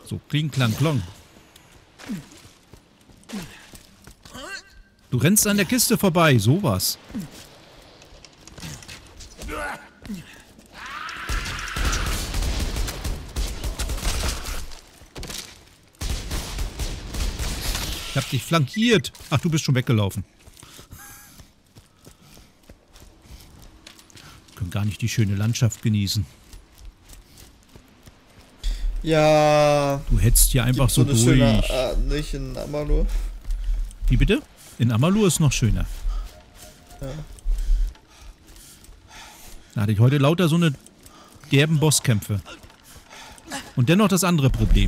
So, kling, klang, klong. Du rennst an der Kiste vorbei, sowas. Ich hab dich flankiert. Ach, du bist schon weggelaufen. Wir können gar nicht die schöne Landschaft genießen. Ja. Du hetzt hier einfach so durch. Schöne, nicht in Amalur. Wie bitte? In Amalur ist noch schöner. Ja. Da hatte ich heute lauter so eine derben Bosskämpfe. Und dennoch das andere Problem.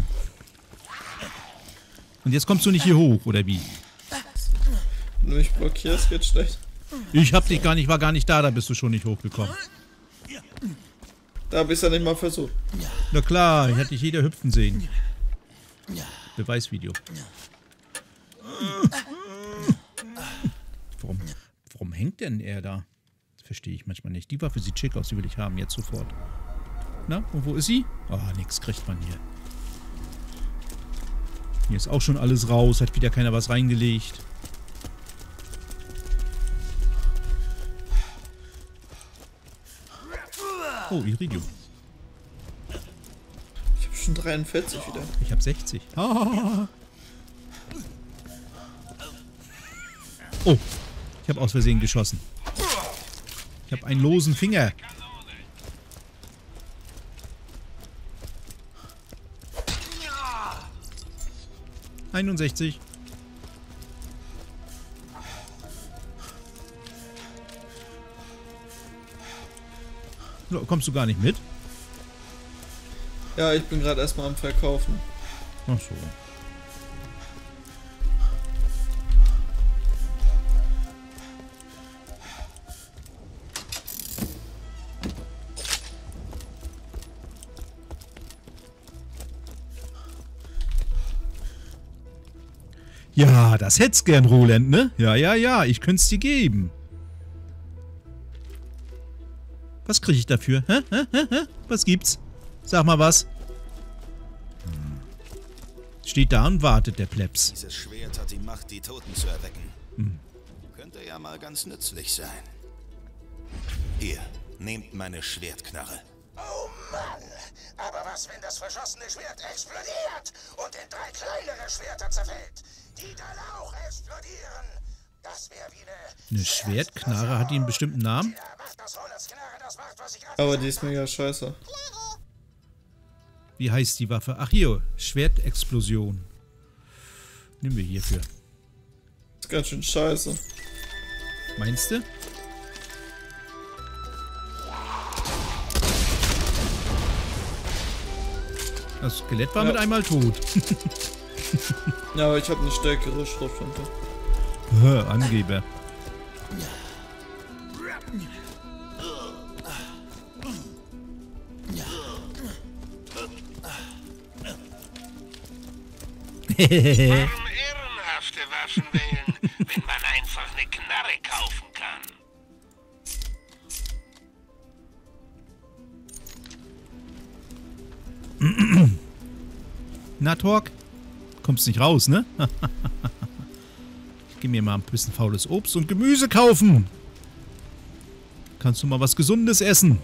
Und jetzt kommst du nicht hier hoch, oder wie? Wenn du mich blockierst, geht schlecht. Ich hab dich gar nicht, war gar nicht da, da bist du schon nicht hochgekommen. Da hab ich's ja nicht mal versucht. Na klar, ich hätte dich jeder hüpfen sehen. Beweisvideo. Warum hängt denn er da? Das verstehe ich manchmal nicht. Die Waffe sieht schick aus, die will ich haben, jetzt sofort. Na, und wo ist sie? Oh, nix kriegt man hier. Hier ist auch schon alles raus, hat wieder keiner was reingelegt. Oh, Iridium. Ich hab schon 43 wieder. Ich hab 60. Ah. Oh, ich habe aus Versehen geschossen. Ich habe einen losen Finger. – 61. So, kommst du gar nicht mit? Ja, ich bin gerade erstmal am Verkaufen. Ach so. Ja, das hätt's gern, Roland, ne? Ja, ja, ja, ich könnt's dir geben. Was krieg ich dafür? Hä? Was gibt's? Sag mal was. Steht da und wartet, der Plebs. Dieses Schwert hat die Macht, die Toten zu erwecken. Könnte ja mal ganz nützlich sein. Hier, nehmt meine Schwertknarre. Oh Mann! Aber was, wenn das verschossene Schwert explodiert und in 3 kleinere Schwerter zerfällt, die dann auch explodieren? Das wäre wie eine Schwertknarre, hat die einen bestimmten Namen? Aber die ist mega scheiße. Wie heißt die Waffe? Ach hier, Schwertexplosion. Nehmen wir hierfür. Das ist ganz schön scheiße. Meinst du? Das Skelett war mit einmal tot. Ja, aber ich habe eine stärkere Schrotflinte. Angeber. Warum ehrenhafte Waffen wählen, wenn man einfach eine Knarre kaufen kann? Na, Torque? Kommst nicht raus, ne? Ich geh mir mal ein bisschen faules Obst und Gemüse kaufen. Kannst du mal was Gesundes essen?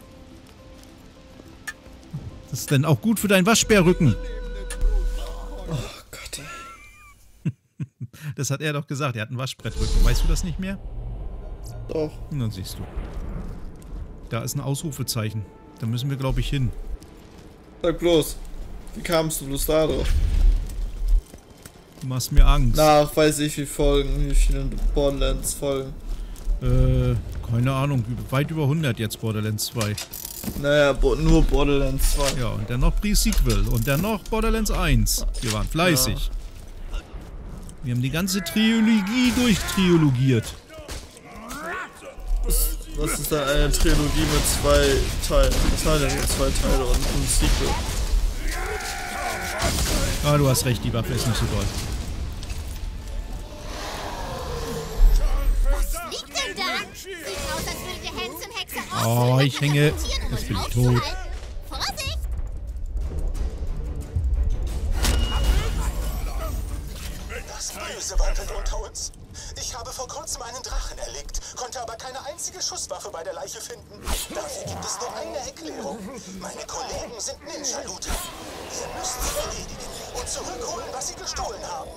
Das ist dann auch gut für deinen Waschbärrücken. Oh Gott. Das hat er doch gesagt, er hat einen Waschbrettrücken. Weißt du das nicht mehr? Doch. Und dann siehst du. Da ist ein Ausrufezeichen. Da müssen wir, glaube ich, hin. Sag bloß. Wie kamst du bloß da drauf? Du machst mir Angst. Nach weiß ich wie Folgen, wie viele Borderlands Folgen. Keine Ahnung. Weit über 100 jetzt Borderlands 2. Naja, nur Borderlands 2. Ja, und dann noch Pre-Sequel. Und dann noch Borderlands 1. Wir waren fleißig. Ja. Wir haben die ganze Trilogie durchtriologiert. Was ist da eine Trilogie mit 2 Teilen? Was haben denn 2 Teile und ein Sequel? Ah, du hast recht, die Waffe ist nicht so toll. Was liegt denn da? Sieht aus, als würde der Hexenhexe Oh, ich hänge. Jetzt bin ich tot. Vorsicht! Böse wandelt unter uns. Ich habe vor kurzem einen Drachen erlegt, konnte aber keine einzige Schusswaffe bei der Leiche finden. Dafür gibt es nur eine Erklärung. Meine Kollegen sind Ninja-Looter. Wir müssen sie erledigen und zurückholen, was sie gestohlen haben.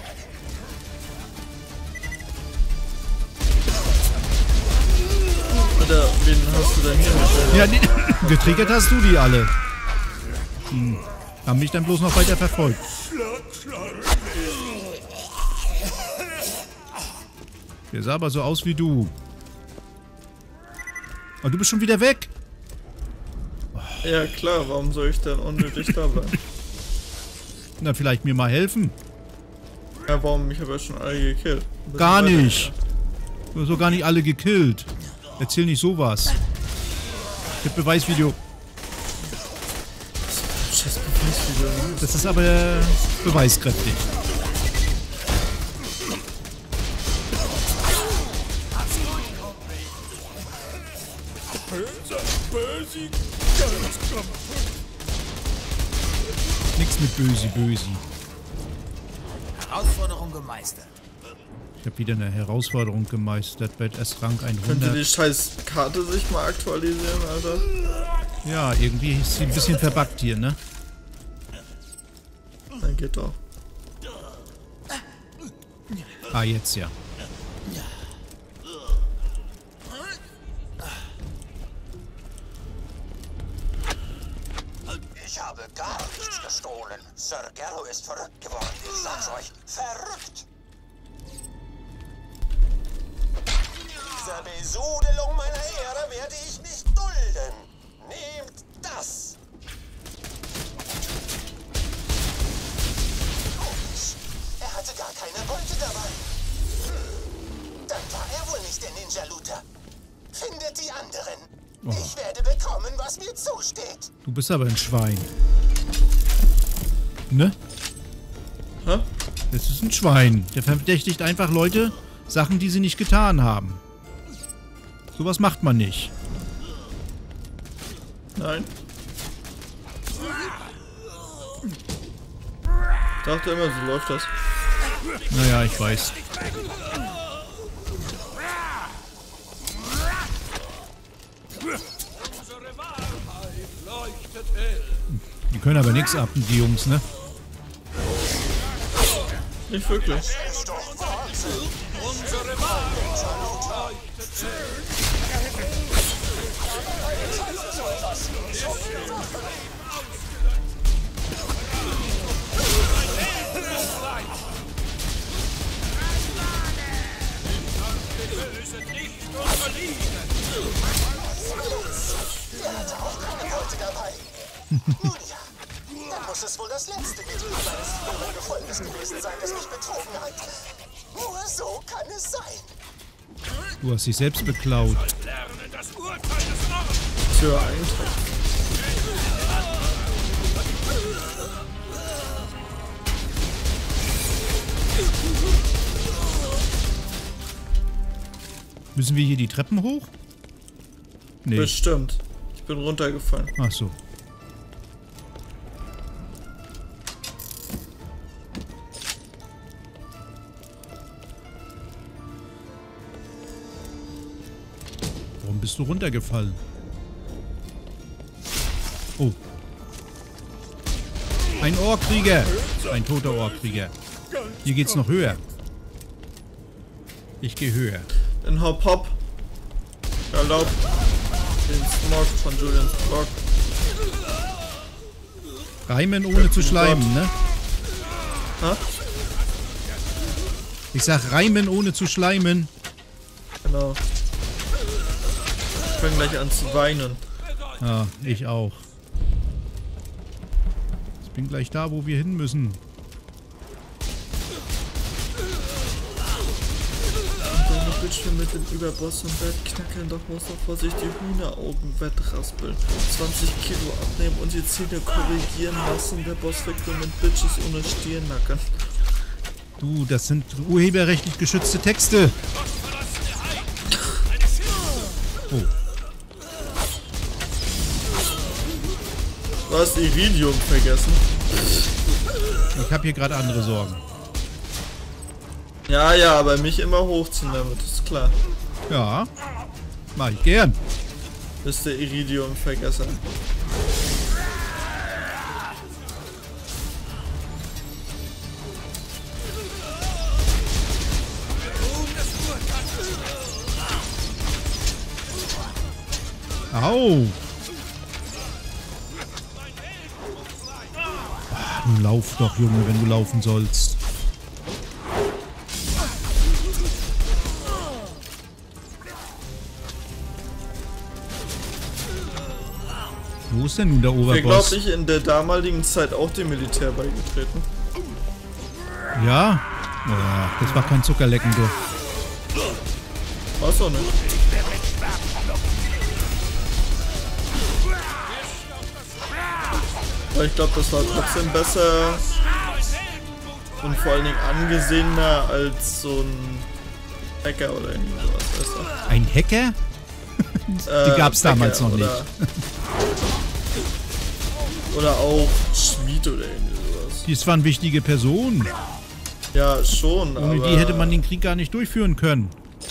Alter, wen hast du denn hier mit? Ja, getriggert hast du die alle. Haben mich dann bloß noch weiter verfolgt. Der sah aber so aus wie du. Aber du bist schon wieder weg. Ja klar, warum soll ich denn unnötig da bleiben? Na, vielleicht mir mal helfen. Ja, warum? Ich habe ja schon alle gekillt. Gar nicht. Du hast doch gar nicht alle gekillt. Erzähl nicht sowas. Ich hab Beweisvideo. Scheiß Beweisvideo. Das ist aber beweiskräftig. Nix mit Bösi. Herausforderung gemeistert. Ich habe wieder eine Herausforderung gemeistert bei S-Rang Könnte 100. die scheiß Karte sich mal aktualisieren, Alter? Ja, irgendwie ist sie ein bisschen verbuggt hier, ne? Dann geht doch. Ah, jetzt ja. Ich habe gar nichts gestohlen. Sir Gerro ist verrückt geworden. Ich sag's euch. Verrückt! Dieser Besudelung meiner Ehre werde ich nicht dulden. Nehmt das! Komisch. Er hatte gar keine Beute dabei. Dann war er wohl nicht der Ninja-Looter. Findet die anderen. Ich werde bekommen, was mir zusteht. Du bist aber ein Schwein. Ne? Hä? Das ist ein Schwein. Der verdächtigt einfach Leute Sachen, die sie nicht getan haben. Sowas macht man nicht. Nein. Ich dachte immer, so läuft das. Naja, ich weiß. Die können aber nichts ab, die Jungs, ne? Nicht wirklich. Er hatte auch keine Beute dabei. Nun ja, dann muss es wohl das letzte Mitglied meines früheren Gefolges gewesen sein, das mich betrogen hat. Nur so kann es sein. Du hast dich selbst beklaut. Tja, Eintritt. Müssen wir hier die Treppen hoch? Nee. Bestimmt. Ich bin runtergefallen. Ach so. Warum bist du runtergefallen? Oh. Ein Ohrkrieger. Ein toter Ohrkrieger. Hier geht's noch höher. Ich gehe höher. In Hop Hop. Erlaubt den Smog von Julians Blog. Reimen ohne zu schleimen, ne? Ha? Ich sag reimen ohne zu schleimen. Genau. Ich fange gleich an zu weinen. Ja, ich auch. Ich bin gleich da, wo wir hin müssen. Bitch mit dem Überboss im Bett knackeln, doch muss noch vor sich die Hühneraugen wettraspeln. 20 Kilo abnehmen und die Zähne korrigieren lassen. Der Boss weckt mit Bitches ohne Stirnnacken. Du, das sind urheberrechtlich geschützte Texte. Oh. Du hast Iridium vergessen. Ich habe hier gerade andere Sorgen. Ja, ja, aber mich immer hochziehen damit, ist klar. Ja, mach ich gern. Bist der Iridium-Vergesser. Au! Ach, nun lauf doch, Junge, wenn du laufen sollst. Wo ist denn nun der Wäre, Oberboss? glaube ich, in der damaligen Zeit auch dem Militär beigetreten. Ja? Oh, das war kein Zuckerlecken, du. Weiß auch nicht. Aber ich glaube, das war trotzdem besser und vor allen Dingen angesehener als so ein Hacker oder irgendwie sowas, weißt du? Ein Hacker? Die gab's damals noch nicht. Oder auch Schmied oder irgendwie sowas. Das waren wichtige Personen. Ja, schon, Ohne aber... die hätte man den Krieg gar nicht durchführen können.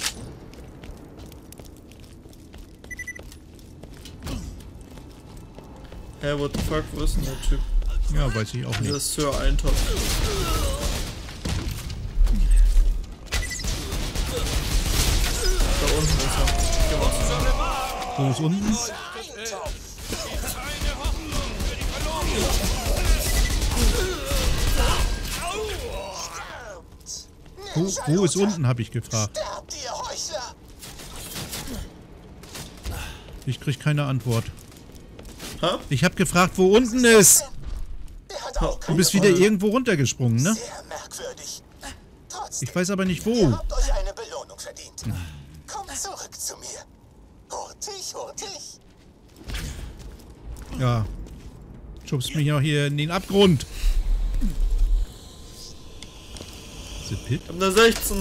Hä, what the fuck, wo ist denn der Typ? Ja, weiß ich auch Der nicht. ist Sir Eintopf. Da unten ist er. Geh mal zusammen. Wo ist unten? Wo ist unten, habe ich gefragt. Sterbt, ihr Heuchler! Ich krieg keine Antwort. Hä? Ich habe gefragt, wo unten ist. Der hat auch Du keine bist wieder irgendwo runtergesprungen, ne? Sehr merkwürdig. Trotzdem, Ich weiß aber nicht ihr wo. habt euch eine Belohnung verdient. Kommt zurück zu mir. Hurtig, hurtig. Ja. Schubst mich ja hier in den Abgrund. The Pit? Ich hab eine 16.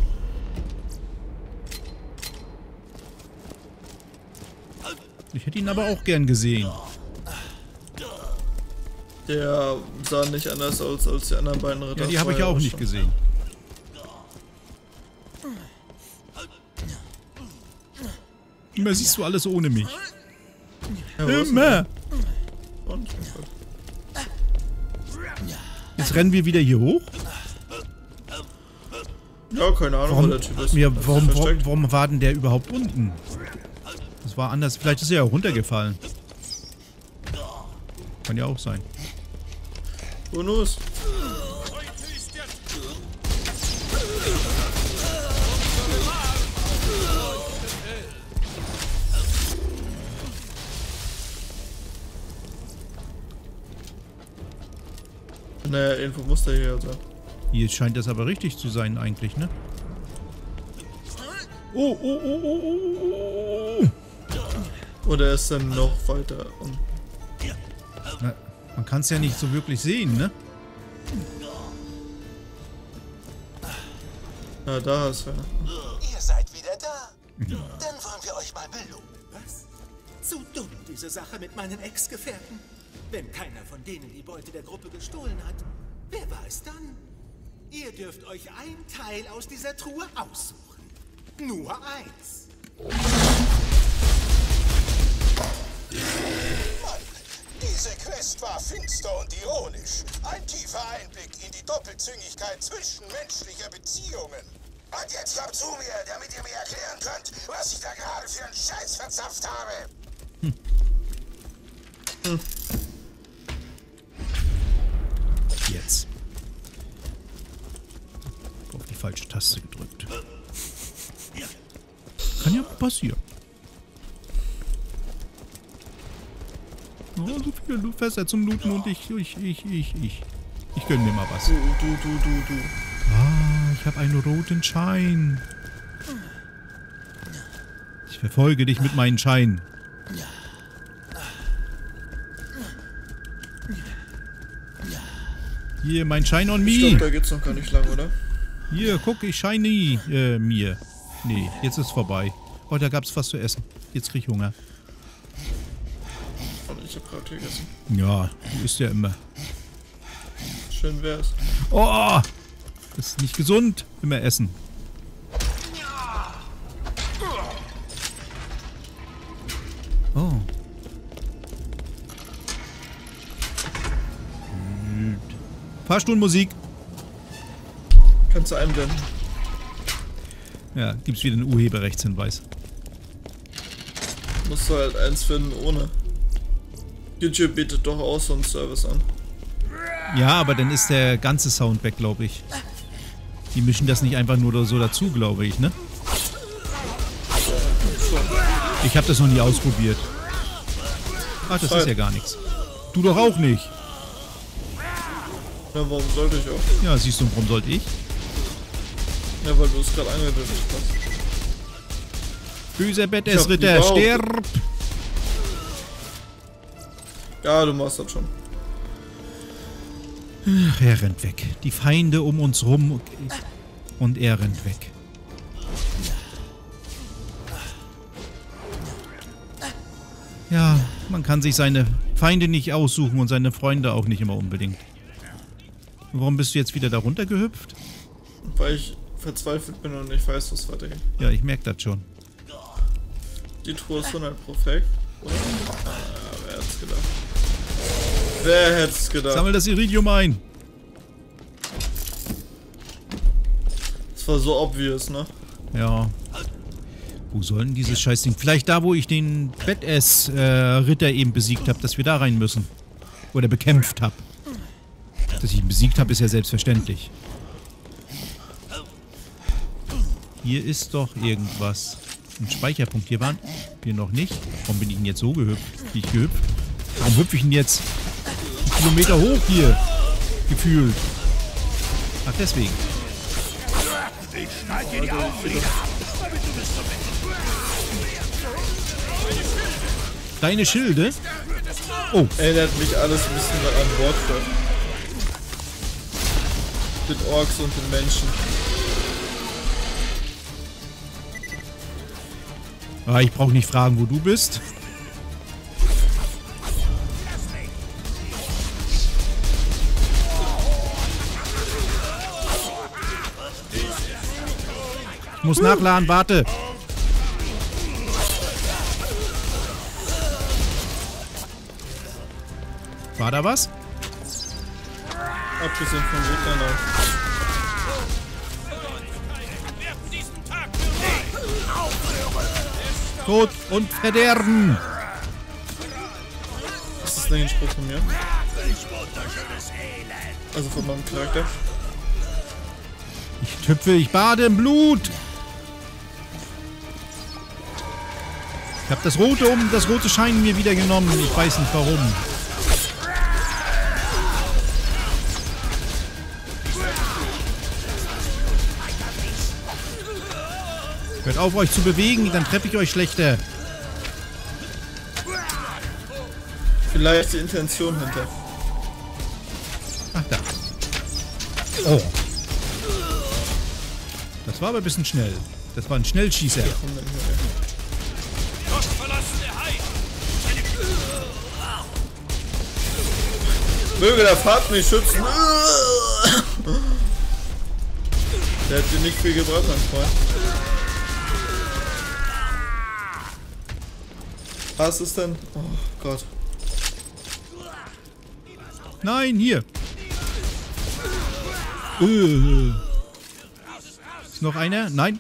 Ich hätte ihn aber auch gern gesehen. Der sah nicht anders aus als die anderen beiden Ritter. Ja, die habe ich ja auch nicht gesehen. Immer siehst du alles ohne mich. Ja, wo ist Immer. denn der? Und? Jetzt rennen wir wieder hier hoch. Ja, keine Ahnung, wo der Typ ist. Ja, Hat sich warum versteckt. war denn der überhaupt unten? Das war anders. Vielleicht ist er ja runtergefallen. Kann ja auch sein. Wo knows? Naja, Info muss der hier sein. Hier scheint das aber richtig zu sein eigentlich, ne? Oh, oh, oh, oh, oh, oh. Oder ist er noch weiter unten? Na, man kann es ja nicht so wirklich sehen, ne? Ja, da ist er. Ihr seid wieder da. Dann wollen wir euch mal belohnen. Was? Zu dumm, diese Sache mit meinen Ex-Gefährten. Wenn keiner von denen die Beute der Gruppe gestohlen hat, wer war es dann? Ihr dürft euch ein Teil aus dieser Truhe aussuchen. Nur eins. Mann, diese Quest war finster und ironisch. Ein tiefer Einblick in die Doppelzüngigkeit zwischenmenschlicher Beziehungen. Und jetzt kommt zu mir, damit ihr mir erklären könnt, was ich da gerade für einen Scheiß verzapft habe. Jetzt. Auf die falsche Taste gedrückt. Kann ja passieren. Oh, so viele Fässer zum Looten und ich gönn mir mal was. Du. Ah, ich habe einen roten Schein. Ich verfolge dich mit meinen Scheinen. Hier, mein Schein on Ich glaube, me. da geht's noch gar nicht lang, oder? Hier, guck, ich shiny mir. Nee, jetzt ist vorbei. Oh, da gab's was zu essen. Jetzt krieg ich Hunger. Und ich hab gerade gegessen. Ja, du isst ja immer. Schön wär's. Oh! Das ist nicht gesund, immer essen. Oh. Fahrstuhlmusik. Kannst du einblenden. Ja, gibt's wieder einen Urheberrechtshinweis. Musst du halt eins finden ohne. YouTube bietet doch auch so einen Service an. Ja, aber dann ist der ganze Sound weg, glaube ich. Die mischen das nicht einfach nur so dazu, glaube ich, ne? Ich habe das noch nie ausprobiert. Ach, das ist ja gar nichts. Du doch auch nicht. Ja, warum sollte ich auch? Ja, siehst du, warum sollte ich? Ja, weil du es gerade angedeutet hast. Böser Bettesritter, stirb! Ja, du machst das schon. Ach, er rennt weg. Die Feinde um uns rum und er rennt weg. Ja, man kann sich seine Feinde nicht aussuchen und seine Freunde auch nicht immer unbedingt. Warum bist du jetzt wieder da runtergehüpft? Weil ich verzweifelt bin und nicht weiß, was weitergeht. Ja, ich merke das schon. Die Truhe ist 100 perfekt, oder? Wer hätte es gedacht? Wer hätte es gedacht? Sammel das Iridium ein! Das war so obvious, ne? Ja. Wo soll denn dieses Scheißding? Vielleicht da, wo ich den Badass-Ritter eben besiegt habe, dass wir da rein müssen. Oder bekämpft habe. Dass ich ihn besiegt habe, ist ja selbstverständlich. Hier ist doch irgendwas. Ein Speicherpunkt. Hier waren wir noch nicht. Warum bin ich denn jetzt so gehüpft? Wie ich gehüpft? Warum hüpfe ich denn jetzt einen Kilometer hoch hier? Gefühlt. Ach, deswegen. Ich schneide dir die Augenlider ab, damit du bis zum Ende. Deine Schilde? Oh. Erinnert mich alles ein bisschen an Warcraft. Mit Orks und den Menschen. Ah, ich brauche nicht fragen, wo du bist. Ich muss nachladen, warte. War da was? Abgesehen von Gegnern auch. Tod und Verderben. Ist das nicht ein Spruch von mir? Also von meinem Charakter? Ich tüpfe, ich bade im Blut. Ich habe das rote Schein mir wieder genommen. Ich weiß nicht warum. Hört auf, euch zu bewegen, dann treffe ich euch schlechter. Vielleicht die Intention hinter. Ach, da. Oh. Das war aber ein bisschen schnell. Das war ein Schnellschießer. Möge der Pfad mich schützen. Der hat dir nicht viel gebracht, mein Freund. Was ist denn? Oh Gott. Nein, hier. Ist noch einer? Nein.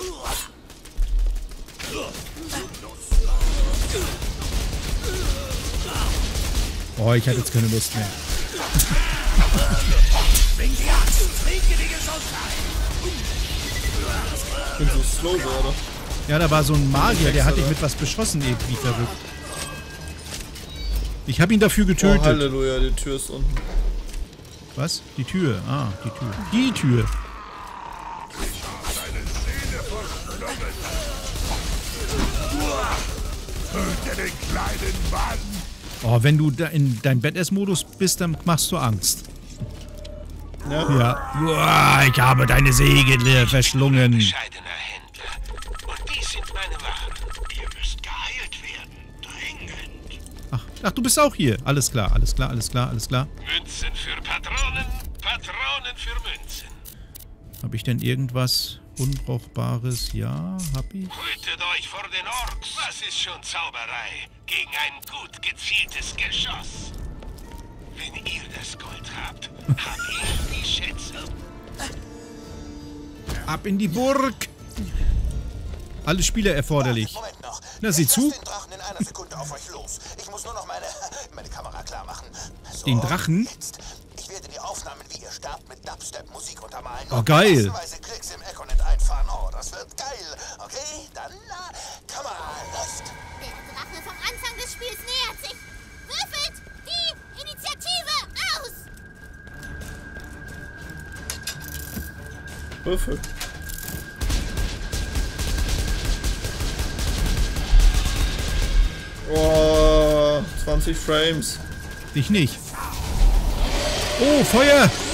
Oh, ich hatte jetzt keine Lust mehr. Ich bin so slow, oder? Ja, da war so ein Magier, der hat dich mit was beschossen, wie verrückt. Ich habe ihn dafür getötet. Oh, Halleluja, die Tür ist unten. Was? Die Tür. Ah, die Tür. Die Tür. Oh, wenn du da in deinem Badass-Modus bist, dann machst du Angst. Ja. Ja. Uah, ich habe deine Segel verschlungen. Bescheidener Händler. Und dies sind meine Waren. Ihr müsst geheilt werden. Dringend. Ach, du bist auch hier. Alles klar, alles klar, alles klar, alles klar. Münzen für Patronen, Patronen für Münzen. Habe ich denn irgendwas Unbrauchbares? Ja, hab ich. Hütet euch vor den Orks. Was ist schon Zauberei gegen ein gut gezieltes Geschoss? Wenn ihr das Gold habt, hab ich die Schätze. Ab in die Burg! Alle Spieler erforderlich. Moment noch. Na, sieh Ich zu. lass den Drachen in einer Sekunde auf euch los. Ich muss nur noch meine Kamera klar machen. So, Den Drachen? Jetzt. Ich werde die Aufnahmen, wie ihr startet, mit Dubstep-Musik untermalen. Oh, geil. Und massenweise Klicks im Econet einfahren. Oh, das wird geil. Okay, dann Kamera läuft. Der Drache vom Anfang des Spiels nähert sich. Würfelt die Initiative aus! Würfel. Oh, 20 Frames. Dich nicht. Oh, Feuer!